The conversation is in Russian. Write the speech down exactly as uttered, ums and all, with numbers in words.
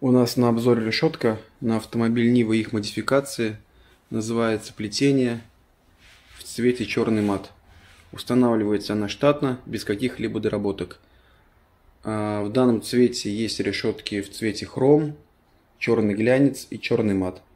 У нас на обзоре решетка на автомобиль Нива и их модификации. Называется плетение в цвете черный мат. Устанавливается она штатно, без каких-либо доработок. В данном цвете есть решетки в цвете хром, черный глянец и черный мат.